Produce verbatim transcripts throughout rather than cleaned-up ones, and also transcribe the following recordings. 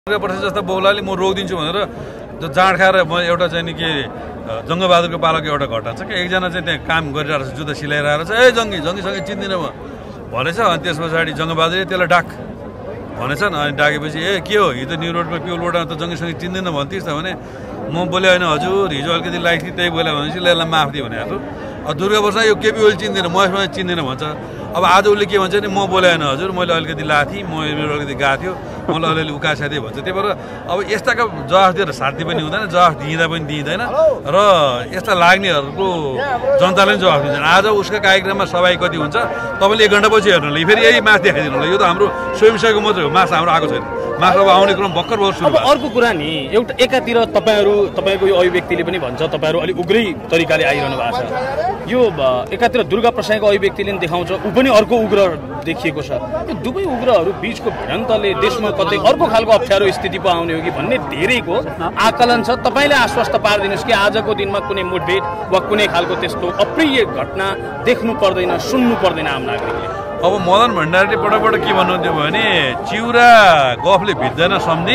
वर्ष जस्ता बहुलाले म रोकिदिन्छु भनेर जाँड खाएर म एउटा चाहिँ नि के जङ्गबहादुरको पालाको एउटा घटना छ कि एकजना चाहिँ त्यहाँ काम गरिरहेको छ जुत्ता सिलाइरहेको छ ए जङ्गी जङ्गीसँगै चिन्दिनँ म भनेछ। अनि त्यस पछाडि जङ्गबहादुरले त्यसलाई डाक भनेछन्। अनि डाकेपछि ए के हो हिजो न्यु रोडमा पिउलबाट त जङ्गीसँगै चिन्दिनँ भन्थिस् त भने म बोले होइन हजुर हिजो अलिकति लाइक थिएँ त्यही बोले भनेपछि यसलाई माफ दियो भने अब दुर्गा प्रसाद यो केपी ओली चिन्दिनँ महेशमा चिन्दिनँ भन्छ। अब आज उसले के भन्छ नि म बोले होइन हजुर मैले अलिकति लाएको थिएँ म मेरो अलिकति गएको थियो मलाई अलिअलि उकासा दिएँ भन्छ। त्यही भएर अब यस्ताका जवाफ दिएर साथी पनि हुँदैन जवाफ दिँदा पनि दिँदैन र यस्ता लाग्नेहरूको जनताले पनि जवाफ दिँदैन। आज उसको कार्यक्रममा सभाइ कति हुन्छ तपाईँले एक घन्टा पछि हेर्नु ल फेरि यही मास देखाइदिनु ल यो त हाम्रो स्वयंसेवकको मात्रै हो मास हाम्रो आएको छैन मास अब आउने क्रम भर्खर बहुत सुरु। अब अर्को कुरा नि एउटा एकातिर तपाईँहरू तपाईँको यो अभिव्यक्तिले पनि भन्छ तपाईँहरू अलिक उग्रै तरिकाले आइरहनु भएको छ यो एकातिर दुर्गा प्रसादको अभिव्यक्तिले पनि देखाउँछ ऊ पनि अर्को उग्र देखिएको छ। यो दुवै उग्रहरू बिचको भिडन्तले देशमा कतै अर्को खालको अप्ठ्यारो स्थिति पो आउने हो कि भन्ने धेरैको आकलन छ। तपाईँले आश्वस्त पारिदिनुहोस् कि आजको दिनमा कुनै मुठभेड वा कुनै खालको त्यस्तो अप्रिय घटना देख्नु पर्दैन सुन्नु पर्दैन आम नागरिकले। अब मदन भण्डारीले पटकपटक के भन्नुहुन्थ्यो भने चिउरा गफले भिज्दैन सम्झी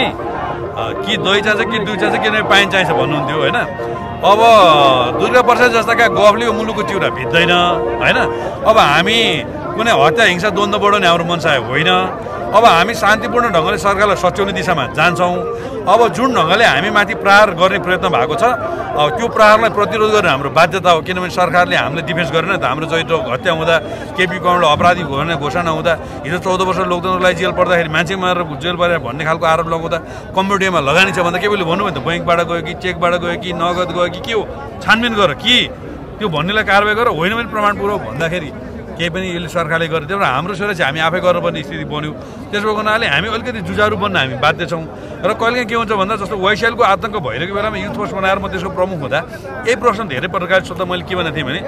कि दही चाहिन्छ कि दुई चाहिन्छ कि पानी चाहिन्छ भन्नुहुन्थ्यो होइन। अब दुर्गा प्रसाद जस्ताका गफले यो मुलुकको चिउरा भिज्दैन होइन। अब हामी कुनै हत्या हिंसा द्वन्द्व बढाउने हाम्रो मनसाय होइन। अब हामी शान्तिपूर्ण ढङ्गले सरकारलाई सच्याउने दिशामा जान्छौँ। अब जुन ढङ्गले हामी माथि प्रहार गर्ने प्रयत्न भएको छ त्यो प्रहारलाई प्रतिरोध गर्ने हाम्रो बाध्यता हो किनभने सरकारले हामीले डिफेन्स गरेन त। हाम्रो चरित्र हत्या हुँदा केपी कमलले अपराधी गर्ने घोषणा हुँदा हिजो चौध वर्ष लोकतन्त्रलाई जेल पर्दाखेरि मान्छे मारेर जेल परेर भन्ने खालको आरोप लगाउँदा कम्प्युटरमा लगानी छ भन्दा केपीले भन्नुभयो त ब्याङ्कबाट गयो कि चेकबाट गयो कि नगद गयो कि के हो छानबिन गर कि त्यो भन्नेलाई कारवाही गर होइन भने प्रमाण पुऱ्याउ भन्दाखेरि केही पनि यसले सरकारले गर्यो। त्यही भएर हाम्रो सेवा चाहिँ हामी आफै गर्नुपर्ने स्थिति बन्यो। त्यसको हुनाले हामी अलिकति जुझारु बन्न हामी बाध्य छौँ। र कहिलेकाहीँ के हुन्छ भन्दा जस्तो वैशालको आतङ्क भइरहेको बेलामा युथ फोर्स बनाएर म त्यसको प्रमुख हुँदा यही प्रश्न धेरै प्रकारले सोध्दा मैले के भनेको थिएँ भने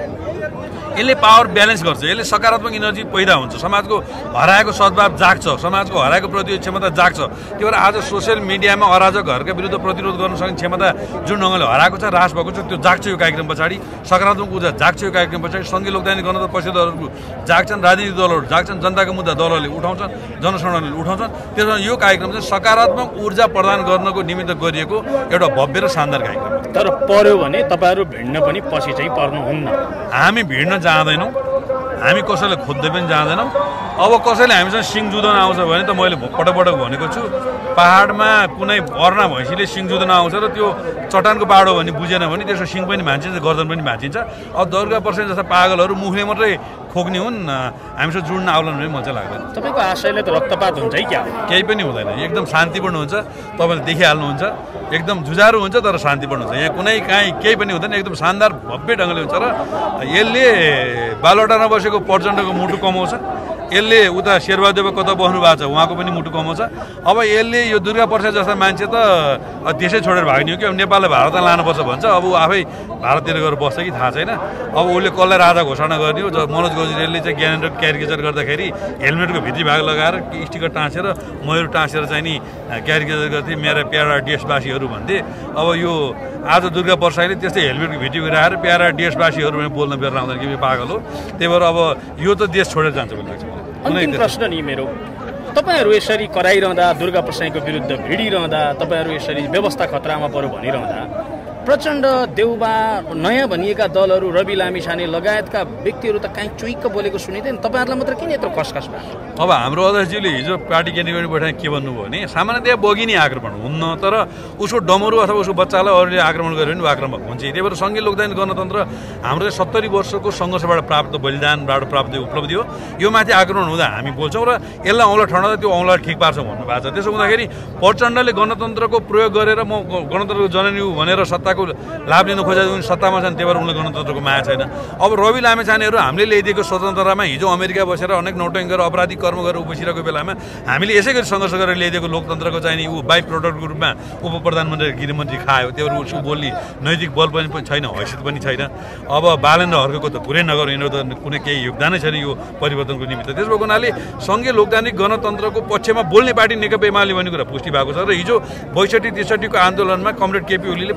यसले पावर ब्यालेन्स गर्छ यसले सकारात्मक इनर्जी पैदा हुन्छ समाजको हराएको सद्भाव जाग्छ समाजको हराएको प्रतिरोध क्षमता जाग्छ। त्यही भएर आज सोसियल मिडियामा अराजकहरूका विरुद्ध प्रतिरोध गर्न सक्ने क्षमता जुन ढङ्गले हराएको छ ह्रास भएको छ त्यो जाग्छ यो कार्यक्रम पछाडि सकारात्मक ऊर्जा जाग्छ यो कार्यक्रम पछाडि सङ्घीय लोकतान्त्रिक गणतन्त्र परिषदहरू जाग्छन् राजनीतिक दलहरू जाग्छन् जनताको मुद्दा दलहरूले उठाउँछन् जनसाधारणले उठाउँछन्। त्यसमा यो कार्यक्रम चाहिँ सकारात्मक ऊर्जा प्रदान गर्नको निमित्त गरिएको एउटा भव्य र शानदार कार्यक्रम। तर पर्यो भने तपाईँहरू भिड्न पनि पछि चाहिँ पर्नुहुन्न। हामी भिड्न जाँदैनौँ हामी कसैलाई खोज्दै पनि जाँदैनौँ। अब कसैले हामीसँग सिङ जुदाउन आउँछ भने त मैले पटक पटक भनेको छु पहाडमा कुनै अर्ना भैँसीले सिङ जुदाउन आउँछ र त्यो चट्टानको पहाड हो भने बुझेन भने त्यसको सिङ पनि भाँचिन्छ गर्दन पनि भाँचिन्छ। अब दुर्गा प्रसाद जस्ता पागलहरू मुखले मात्रै खोक्ने हुन् हामीसँग जुड्न आउलान् भने मलाई चाहिँ लाग्दैन। तपाईँको आशयले त रक्तपात हुन्छ है क्या केही पनि हुँदैन एकदम शान्तिपूर्ण हुन्छ तपाईँले देखिहाल्नुहुन्छ एकदम जुझारु हुन्छ तर शान्तिपूर्ण हुन्छ यहाँ कुनै काहीँ केही पनि हुँदैन एकदम शानदार भव्य ढङ्गले हुन्छ र यसले बालवटामा बसेको प्रचण्डको मुटु कमाउँछ यसले उता शेरबहादेव कता बस्नु भएको छ उहाँको पनि मुटु कमाउँछ। अब यसले यो दुर्गा प्रसाद जस्ता मान्छे त देशै छोडेर भाग्ने हो कि अब नेपाललाई भारतमा लानुपर्छ भन्छ अब ऊ आफै भारततिर गएर बस्छ कि थाहा छैन। अब उसले कसलाई राजा घोषणा गर्ने हो मनोज गजरेलले चाहिँ ज्ञानेन्द्र क्यारिकेचर गर्दाखेरि हेलमेटको भित्री भाग लगाएर स्टिकर टाँसेर मयूर टाँसेर चाहिँ नि क्यारिकेचर गर्थे मेरा प्यारा देशवासीहरू भन्थे। अब यो आज दुर्गा प्रसादले त्यस्तै हेलमेटको भित्री राखेर प्यारा देशवासीहरू भने बोल्न बेर आउँदैन कि पागल हो। त्यही भएर अब यो त देश छोडेर जान्छ भन्ने लाग्छ। अन्तिम प्रश्न नि मेरो तपाईँहरू यसरी कराइरहँदा दुर्गा प्रसादको विरुद्ध भिडिरहँदा तपाईँहरू यसरी व्यवस्था खतरामा पर्यो भनिरहँदा प्रचण्ड देउबा नयाँ भनिएका दलहरू रवि लामिछाने लगायतका व्यक्तिहरू त काहीँ चुइक्क बोलेको सुनिँदैन तपाईँहरूलाई मात्र किन यत्रो खसखस भयो? अब हाम्रो अध्यक्षजीले हिजो पार्टी क्यान्डिडेट बैठकमा के भन्नुभयो भने सामान्यतया बगिने आक्रमण हुन्न तर उसको डमरू अथवा उसको बच्चालाई अरूले आक्रमण गर्यो भने आक्रमक हुन्छ। त्यही भएर सङ्घीय लोकतान्त्रिक गणतन्त्र हाम्रो चाहिँ सत्तरी वर्षको सङ्घर्षबाट प्राप्त बलिदानबाट प्राप्त उपलब्धि हो। यो माथि आक्रमण हुँदा हामी बोल्छौँ र यसलाई औँला ठण्डा त्यो औँला ठिक पार्छौँ भन्नुभएको छ। त्यसो हुँदाखेरि प्रचण्डले गणतन्त्रको प्रयोग गरेर म गणतन्त्रको जननी हो भनेर सत्ताको लाभ लिन खोजेको उनी सत्तामा छन् त्यही भएर उनलाई गणतन्त्रको माया छैन। अब रवि लामिछानेहरू हामीले ल्याइदिएको स्वतन्त्रतामा हिजो अमेरिका बसेर अनेक नौटङ्की गरेर अपराधिक कर्म गरेर बसिरहेको बेलामा हामीले यसै गरी सङ्घर्ष गरेर ल्याइदिएको लोकतन्त्रको चाहिँ ऊ बाई प्रोडक्टको रूपमा उप प्रधानमन्त्री गृहमन्त्री खायो। त्यो उसको बोल्ने नैतिक बल पनि छैन हैसियत पनि छैन। अब बालेन्द्र हर्कको त कुरै नगर यिनीहरू त कुनै केही योगदानै छैन यो परिवर्तनको निमित्त। त्यसको हुनाले सङ्घीय लोकतान्त्रिक गणतन्त्रको पक्षमा बोल्ने पार्टी नेकपा एमाले भन्ने कुरा पुष्टि भएको छ र हिजो बैसठी त्रिसठीको आन्दोलनमा कमरेड केपी ओलीले पाँच दलीय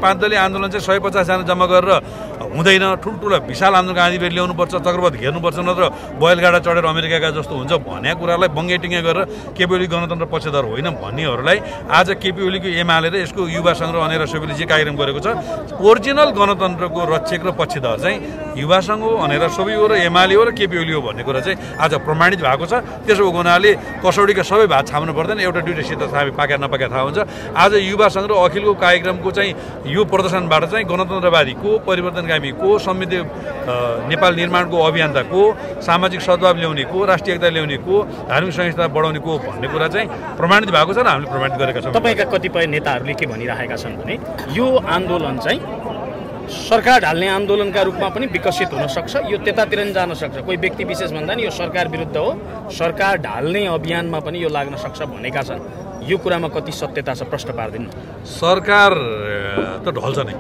आन्दोलन चाहिँ सय पचासजना जम्मा गरेर हुँदैन, ठुल्ठुला विशाल आन्दोलन गान्धीले ल्याउनुपर्छ, चक्रपथ घेर्नुपर्छ, नत्र बैलगाडा चढेर अमेरिकाका जस्तो हुन्छ भन्ने कुरालाई बङ्गेटिङ्गे गरेर केपी ओली गणतन्त्र पक्षधर होइन भन्नेहरूलाई आज केपी ओलीको एमाले र यसको युवा सङ्घ र अनेरा सोबीले जे कार्यक्रम गरेको छ, ओरिजिनल गणतन्त्रको रक्षक र पक्षधर चाहिँ युवा सङ्घ हो, अनेरा सोबी हो र एमाले हो र केपी ओली हो भन्ने कुरा चाहिँ आज प्रमाणित भएको छ। त्यसो भएको हुनाले कसौडीका सबै भात छाम्नु पर्दैन, एउटा दुइटा सित थाहा पाकेर नपाकेर थाहा हुन्छ। आज युवा सङ्घ र अखिलको कार्यक्रमको चाहिँ यो प्रदर्शनबाट चाहिँ गणतन्त्रवादी को, परिवर्तनकामी को, समृद्धि नेपाल निर्माणको अभियन्ता को, सामाजिक सद्भाव ल्याउने को, राष्ट्रिय एकता ल्याउने को, धार्मिक संहिता बढाउने को भन्ने कुरा चाहिँ प्रमाणित भएको छ र हामीले प्रमाणित गरेका छौँ। तपाईँका कतिपय नेताहरूले के भनिरहेका छन् भने यो आन्दोलन चाहिँ सरकार ढाल्ने आन्दोलनका रूपमा पनि विकसित हुन सक्छ, यो त्यतातिर नि जान सक्छ। कोही व्यक्ति विशेष भन्दा नि यो सरकार विरुद्ध हो, सरकार ढाल्ने अभियानमा पनि यो लाग्न सक्छ भनेका छन्। यो कुरामा कति सत्यता छ प्रश्न पार्दिनु? सरकार त ढल्छ नै,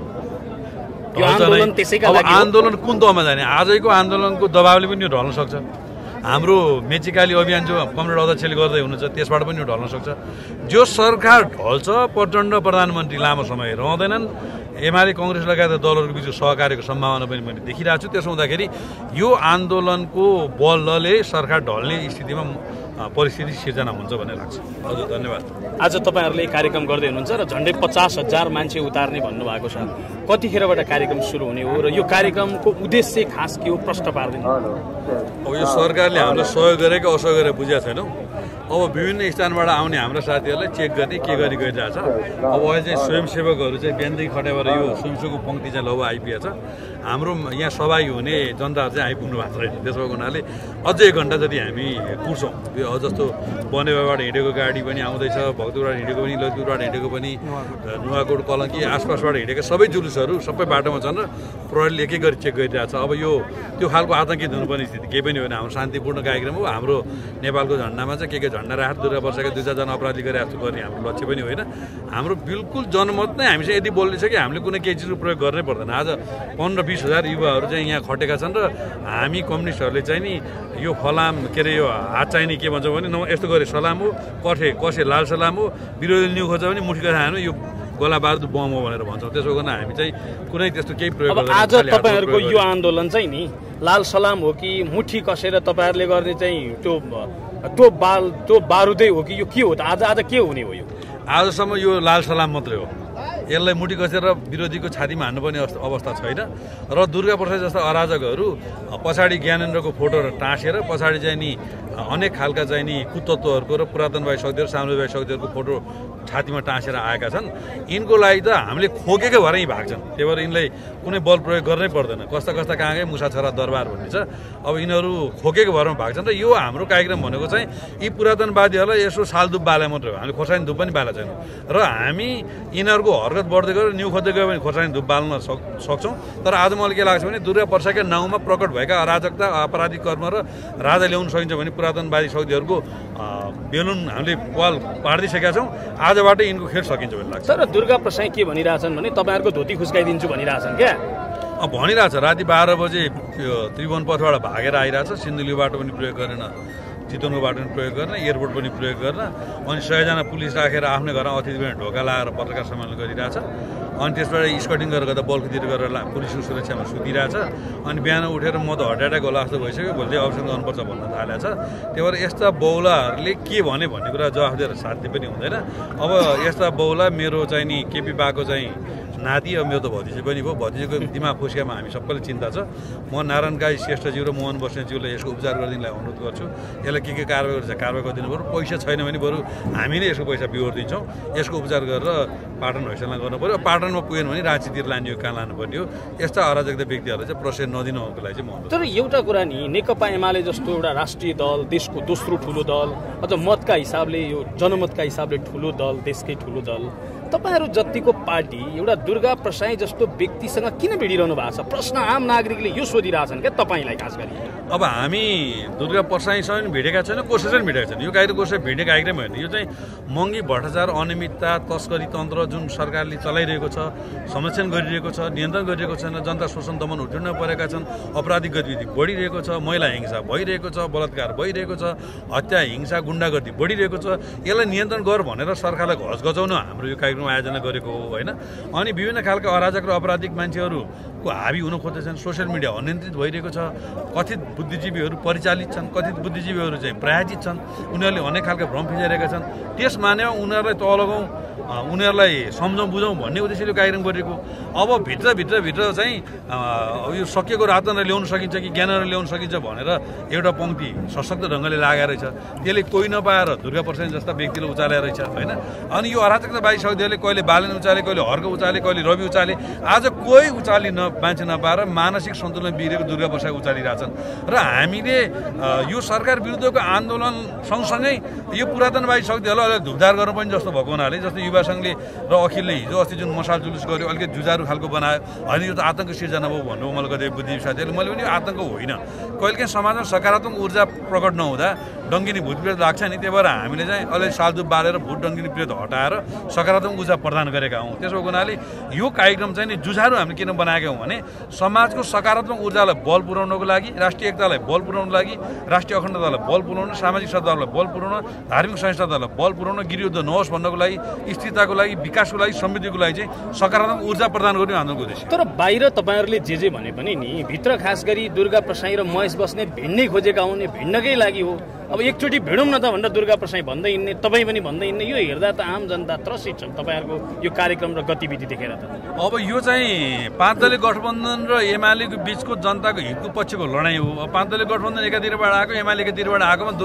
आन्दोलन कुन तहमा जाने? आजैको आन्दोलनको दबावले पनि यो ढल्न सक्छ। हाम्रो मेचिकाली अभियान जो कमरेड अध्यक्षले गर्दै हुनुहुन्छ त्यसबाट पनि यो ढल्न सक्छ। जो सरकार ढल्छ, प्रचण्ड प्रधानमन्त्री लामो समय रहँदैनन्, एमाले कङ्ग्रेस लगायत दलहरूको बिच सहकार्यको सम्भावना पनि मैले देखिरहेको छु। त्यसो हुँदाखेरि यो आन्दोलनको बलले सरकार ढल्ने स्थितिमा परिस्थिति सिर्जना हुन्छ भन्ने लाग्छ। हजुर धन्यवाद। आज तपाईँहरूले कार्यक्रम गर्दै हुनुहुन्छ र झन्डै पचास हजार मान्छे उतार्ने भन्नुभएको छ, कतिखेरबाट कार्यक्रम सुरु हुने हो र यो कार्यक्रमको उद्देश्य खास के हो प्रश्न पार्दैन? अब यो सरकारले हामीलाई सहयोग गरेको असहयोग गरेर बुझेको छैनौँ। अब विभिन्न स्थानबाट आउने हाम्रा साथीहरूलाई चेक गर्ने के गरी गइरहेछ। अब अहिले चाहिँ स्वयंसेवकहरू चाहिँ बिहानदेखि खटाएर यो स्वयंसेवकको पङ्क्ति चाहिँ लौ आइपुगेको छ। हाम्रो यहाँ सहभागी हुने जनताहरू चाहिँ आइपुग्नु भएको छैन। त्यसो भएको हुनाले अझै एक घन्टा जति हामी कुर्छौँ। यो जस्तो बनेवाबाट हिँडेको गाडी पनि आउँदैछ, भक्तपुरबाट हिँडेको पनि, ललितपुरबाट हिँडेको पनि, नुवाकोट कलङ्की आसपासबाट हिँडेका सबै जुलुसहरू सबै बाटोमा छन् र प्रहरीले एक एक गरी चेक गरिरहेछ। अब यो त्यो खालको आतङ्कित हुनुपर्ने स्थिति केही पनि होइन। हाम्रो शान्तिपूर्ण कार्यक्रम हो। हाम्रो नेपालको झन्डामा चाहिँ के के झन्डा राखेर दुर्गा वर्षका दुई चारजना अपराधी गरे जस्तो गर्ने हाम्रो लक्ष्य पनि होइन। हाम्रो बिल्कुल जनमत नै हामी चाहिँ यदि बोल्ने छ कि हामीले कुनै केही चिजको प्रयोग गर्नै पर्दैन। आज पन्ध्र बिस हजार युवाहरू चाहिँ यहाँ खटेका छन् र हामी कम्युनिस्टहरूले चाहिँ नि यो फलाम के अरे यो हात चाहिने के भन्छौँ भने न यस्तो गरे सलाम हो, कठे कसे लाल सलाम हो, विरोधी न्यु खोज्छ भने मुठी कथा हानु यो गोला बारुद बम हो भनेर भन्छौँ। त्यसो गर्न हामी चाहिँ कुनै त्यस्तो केही प्रयोग गर्दैन। आज तपाईँहरूको यो आन्दोलन चाहिँ नि लाल सलाम हो कि मुठी कसेर तपाईँहरूले गर्ने चाहिँ त्यो त्यो बाल त्यो बारुदै हो कि यो के हो त? आज आज के हुने हो? यो आजसम्म यो लाल सलाम मात्रै हो। यसलाई मुठी कसेर विरोधीको छातीमा हान्नुपर्ने अवस्था छैन। र दुर्गा प्रसाद जस्ता अराजकहरू पछाडि ज्ञानेन्द्रको फोटो टाँसेर पछाडि चाहिँ नि अनेक खालका चाहिँ नि कुतत्वहरूको र पुरातनवादी शक्तिहरू साम्राज्यवादी शक्तिहरूको फोटो छातीमा टाँसेर आएका छन्। यिनको लागि त हामीले खोकेकै भएर यहीँ भाग्छन्। त्यही भएर यिनलाई कुनै बल प्रयोग गर्नै पर्दैन। कस्ता कस्ता कहाँ गए मुसा छोरा दरबार भन्ने छ। अब यिनीहरू खोकेको भरमा भाग्छन् र यो हाम्रो कार्यक्रम भनेको चाहिँ यी पुरातनवादीहरूलाई यसो सालधुप बाले मात्रै हो। हामीले खोर्सानी धुप पनि बालेको छैनौँ र हामी यिनीहरूको हरकत बढ्दै गयो न्यु खोज्दै गयो भने खोर्सानी धुप बाल्न सक्छौँ। तर आज मलाई के लाग्छ भने दुर्गा प्रसादका नाउँमा प्रकट भएका अराजकता आपराधिक कर्म र राजा ल्याउन सकिन्छ भने पुरातनवादी शक्तिहरूको बेलुन हामीले पाल पारिदिइसकेका छौँ। आजबाट यिनको खेल सकिन्छ भन्ने लाग्छ। तर दुर्गा प्रसाद के भनिरहेछन् भने तपाईँहरूको धोती खुस्काइदिन्छु भनिरहेछन् क्या? अब भनिरहेछ राति बाह्र बजे त्यो त्रिभुवन पथबाट भागेर आइरहेछ। सिन्धुली बाटो पनि प्रयोग गरेन, चितवनको बाटो पनि प्रयोग गर्न, एयरपोर्ट पनि प्रयोग गर्न। अनि सयजना पुलिस राखेर आफ्नै घरमा अतिथि पनि ढोका लगाएर पत्रकार सम्मेलन गरिरहेछ। अनि त्यसबाट स्कटिङ गरेर गर्दा बल्कतिर गरेर पुलिसको सुरक्षामा सुतिरहेछ। अनि बिहान उठेर म त हटाइटाक होला जस्तो भइसक्यो, भोलि अप्सन गर्नुपर्छ भन्न थालेको छ। त्यही भएर यस्ता बौलाहरूले के भने भन्ने कुरा जवाफ दिएर साध्य पनि हुँदैन। अब यस्ता बौला मेरो चाहिँ नि केपी बाको चाहिँ नाति, अब मेरो त भतिजी पनि भयो। भतिजीको दिमाग फुस्कियामा हामी सबैले चिन्ता छ। म नारायण गाई श्रेष्ठज्यू र मोहन बस्नेतज्यूलाई यसको उपचार गरिदिनलाई अनुरोध गर्छु। यसलाई के के कारवाही गर्छ कारवाही गरिदिनु पऱ्यो। पैसा छैन भने बरु हामी नै यसको पैसा बिहोर दिन्छौँ। यसको उपचार गरेर पाटन हैसला गर्नु पऱ्यो। पाटनमा पुगेन भने राँचीतिर लाने हो, कहाँ लानुपर्ने हो। यस्ता अराजकता व्यक्तिहरूलाई चाहिँ प्रोसेस नदिनुको लागि चाहिँ म। तर एउटा कुरा नि नेकपा एमाले जस्तो एउटा राष्ट्रिय दल, देशको दोस्रो ठुलो दल, अझ मतका हिसाबले यो जनमतका हिसाबले ठुलो दल, देशकै ठुलो दल, तपाईँहरू जतिको पार्टी एउटा दुर्गा प्रसाई जस्तो व्यक्तिसँग किन भिडिरहनु भएको छ? प्रश्न आम नागरिकले यो सोधिरहेछन् क्या तपाईँलाई खास गरी। अब हामी दुर्गा प्रसाईसँग भिडेका छैनौँ, कसैसँग भिडेका छैन। यो कार्यक्रम कसै भिडेको कार्यक्रम होइन। यो चाहिँ महँगी भ्रष्टाचार, अनियमितता, तस्करी तन्त्र जुन सरकारले चलाइरहेको छ, संरक्षण गरिरहेको छ, नियन्त्रण गरिरहेको छैन, जनता शोषण दमन उठ्न परेका छन्, अपराधिक गतिविधि बढिरहेको छ, महिला हिंसा भइरहेको छ, बलात्कार भइरहेको छ, हत्या हिंसा गुण्डागर्दी बढिरहेको छ। यसलाई नियन्त्रण गर भनेर सरकारलाई घच गजाउन हाम्रो यो कार्यक्रम आयोजना गरेको हो होइन। अनि विभिन्न खालका अराजक र अपराधिक मान्छेहरूको हाबी हुन खोज्दैछन्। सोसियल मिडिया अनियन्त्रित भइरहेको छ। कथित बुद्धिजीवीहरू परिचालित छन्, कथित बुद्धिजीवीहरू चाहिँ प्रायोजित छन्। उनीहरूले अनेक खालका भ्रम फिजाइरहेका छन्। त्यस मानेमा उनीहरूलाई तल लगाउँ, उनीहरूलाई सम्झौँ बुझौँ भन्ने उद्देश्यले कार्यक्रम गरेको। अब भित्रभित्र भित्र चाहिँ यो सकिएको रातन ल्याउन सकिन्छ कि ज्ञान ल्याउन सकिन्छ भनेर एउटा पङ्क्ति सशक्त ढङ्गले लागेको रहेछ। त्यसले कोही नपाएर दुर्गा प्रसाद जस्ता व्यक्तिले उचाले रहेछ होइन। अनि यो अराजकतावादी शक्तिहरूले कहिले बालन उचाले, कहिले हर्क उचाले, कहिले रवि उचाले, आज कोही उचाली न मान्छे नपाएर मानसिक सन्तुलन बिग्रेको दुर्गा प्रसाद उचालिरहेछन्। र हामीले यो सरकार विरुद्धको आन्दोलन सँगसँगै यो पुरातनवादी शक्तिहरूलाई अलिक धुपधार गर्नु पनि जस्तो भएको हुनाले, जस्तो युवा सङ्घले र अखिलले हिजो अस्ति जुन मसाल जुलुस गर्यो, अलिकति जुजारु खालको बनायो, होइन यो त आतङ्क सिर्जना भयो भन्नु मलाई कतै बुद्धिजीवी साथीहरूले। मैले पनि आतङ्क होइन, कहिलेकाहीँ समाजमा सकारात्मक ऊर्जा प्रकट नहुँदा डङ्गिनी भूतप्रेत लाग्छ नि। त्यही भएर हामीले चाहिँ अलिक सालदुप बालेर भूत डङ्गिनी प्रेत हटाएर सकारात्मक ऊर्जा प्रदान गरेका हौँ। त्यसो हुनाले यो कार्यक्रम चाहिँ नि जुझारु हामीले किन बनाएका हौँ भने समाजको सकारात्मक ऊर्जालाई बल पुर्याउनको लागि, राष्ट्रिय एकतालाई बल पुर्याउनको लागि, राष्ट्रिय अखण्डतालाई बल पुर्याउन, सामाजिक सद्भावलाई बल पुर्याउन, धार्मिक सहिष्णुतालाई बल पुर्याउन, गिरियुद्ध नहोस् भन्नको लागि, स्थिरताको लागि, विकासको लागि, समृद्धिको लागि चाहिँ सकारात्मक ऊर्जा प्रदान गर्ने आन्दोलनको उद्देश्य। तर बाहिर तपाईँहरूले जे जे भने पनि नि भित्र खास गरी दुर्गा प्रसाई र महेश बस्ने भिन्नै खोजेका हुने, भिन्नकै लागि हो। अब एकचोटि भिडौँ न त भनेर दुर्गा प्रसाई भन्दै हिँड्ने, तपाईँ पनि भन्दै हिँड्ने, यो हेर्दा त आम जनता त्रसित छन् तपाईँहरूको यो कार्यक्रम र गतिविधि देखेर त। अब यो चाहिँ पाँच दलीय गठबन्धन र एमालेको बिचको जनताको हितको पक्षको लडाइँ हो। पाँच दलीय गठबन्धन एकातिरबाट आएको, एमाले एकातिरबाट आएकोमा